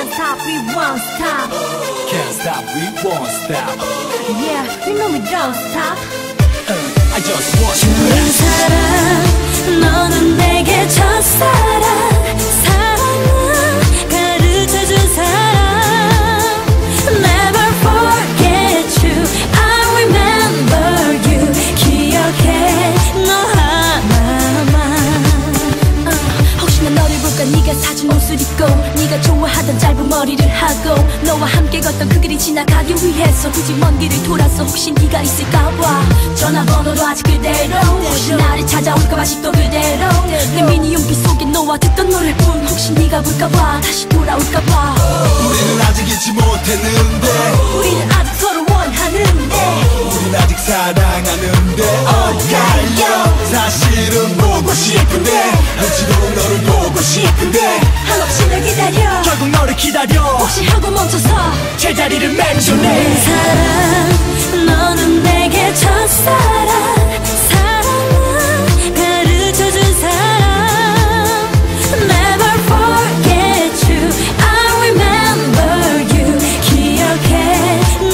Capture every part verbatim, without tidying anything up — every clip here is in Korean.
stop, we won't stop. Can't stop, we won't stop. Yeah, you know we don't stop. uh, I just want you back. 사랑 너는 내게 첫사랑 사랑은 가르쳐준 사람 Never forget you I remember you 기억해 너 하나만 uh, 혹시나 너를 볼까 네가 사준 옷을 입고 네가 좋아하던 짧은 머리를 하고 너와 함께 걷던 그 길이 지나가기 위해서 굳이 먼 길을 돌아서 혹시 네가 있을까봐 전화번호도 아직 그대로 혹시 나를 찾아올까봐 아직도 그대로 내 미니 용기 속에 너와 듣던 노래뿐 혹시 네가 볼까봐 다시 돌아올까봐 우리는 아직 잊지 못했는데 우리는 아직 서로 원하는데 우린 아직 사랑하는데 엇갈려 사실은 보고 싶은데 어찌도록 너를 보고 싶은데 한없이 널 기다려 결국 너를 기다려 혹시 하고 멈춰서 제자리를 맹존해 사랑 너는 내게 첫사랑 사랑은 가르쳐준 사람 Never forget you I remember you 기억해 너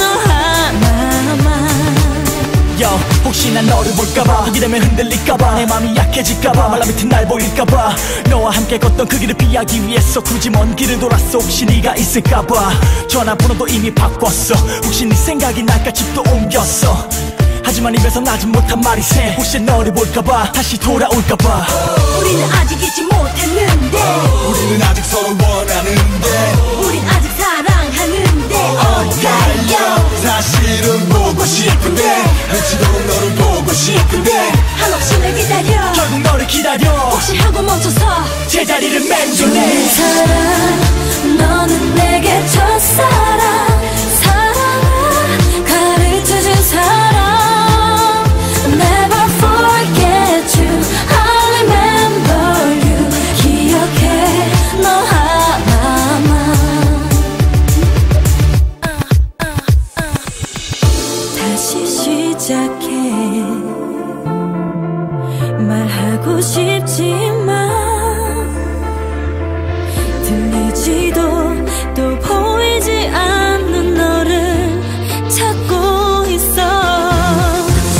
하나만 Yo, 혹시 난 너를 볼까봐 보게 되면 흔들릴까봐 내 맘이 약해질까봐 말라 밑에 날 보일까봐 너와 함께 걷던 그 길을 피하기 위해서 굳이 먼 길을 돌았어 혹시 네가 있을까봐 전화번호도 이미 바꿨어 혹시 네 생각이 날까 집도 옮겼어 하지만 입에서 나지 못한 말이 새 혹시 너를 볼까봐 다시 돌아올까봐 우리는 아직 잊지 못했는데 우리는 아직 서로 원하는데 우린 아직 사랑하는데 엇갈려 사실은 보고 싶은데 어찌도록 너를 보고 싶은데 한없이 널 기다려 결국 너를 기다려 혹시 하고 멈춰서 제자리를 맹존해 사랑 너는 내게 첫사랑 사랑은 가르쳐준 사람 Never forget you I remember you 기억해 너 하나만 다시 시작해 말하고 싶지만 들리지도 또 보이지 않는 너를 찾고 있어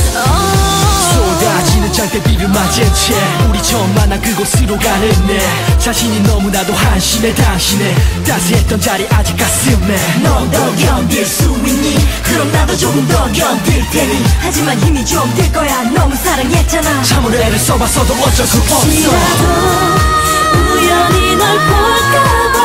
쏟아지는 장대비를 맞은 채 우리 처음 만난 그곳으로 가는 내 자신이 너무나도 한심해 당신의 따스했던 자리 아직 가슴에 넌 더 견딜 수 있니 그럼 나도 조금 더 견딜 테니 하지만 힘이 좀 들 거야 너무 사랑했잖아 참으로 애를 써봤어도 어쩔 수 없어 혹시라도 우연히 널 볼까봐